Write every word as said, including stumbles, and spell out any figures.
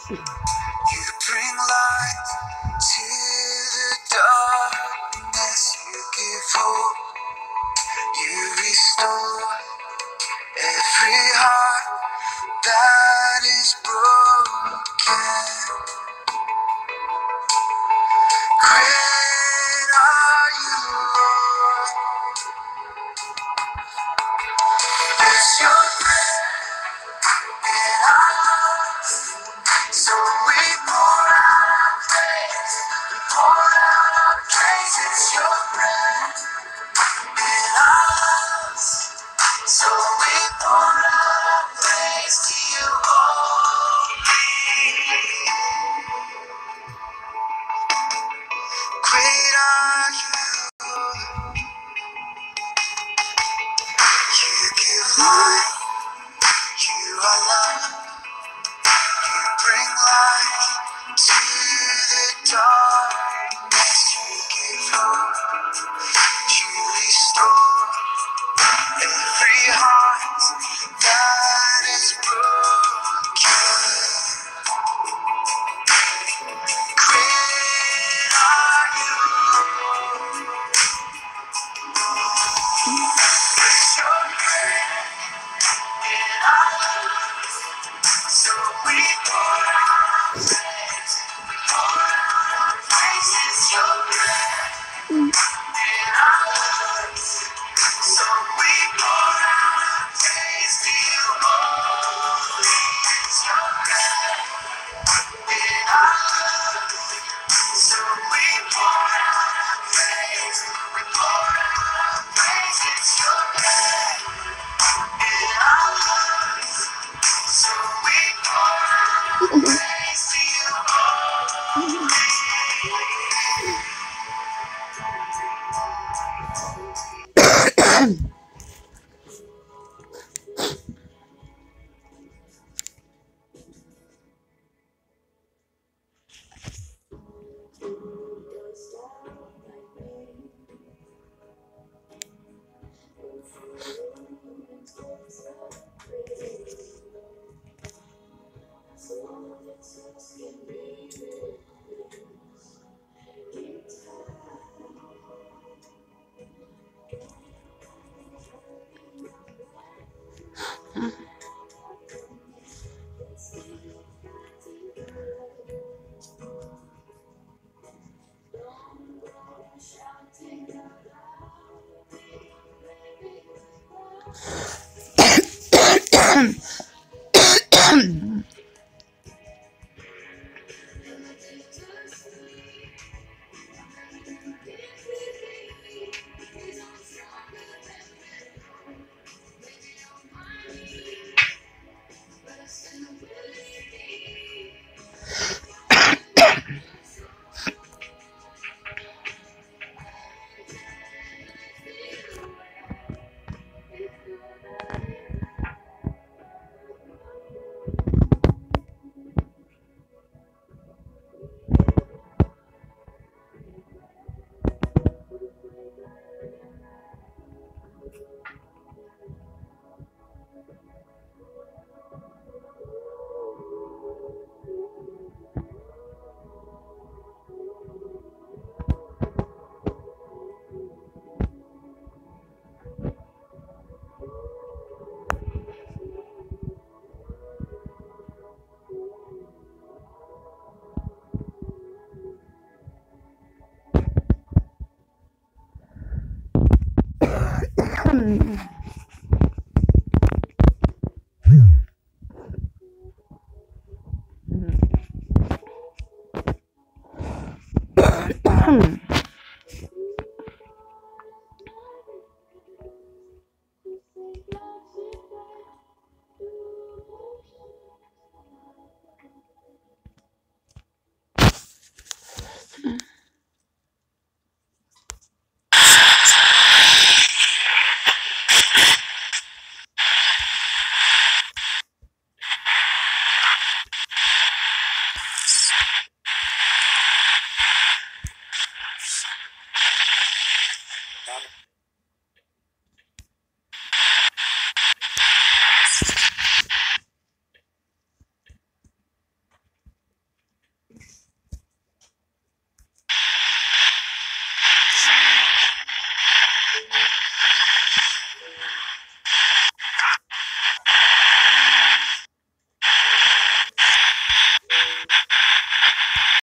You bring light to the darkness. You give hope. You restore every heart that is broken. Great are you, Lord. It's your breath in our lungs, so we pour out our praise. We pour out our praise. It's your breath in our lungs, so we pour out our praise to you only. Great are you. You give life. You are love. You bring light to the darkness. You give hope. You restore every heart that is broken. Great are you, it's your breath in our lungs, so we pour out our praise. We pour out our praise. It's your breath in our lungs, so we pour out our praise to you only. It's your breath in our lungs, so we pour out our praise. We pour out our praise. It's your breath in our lungs, so we pour out our praise to you only.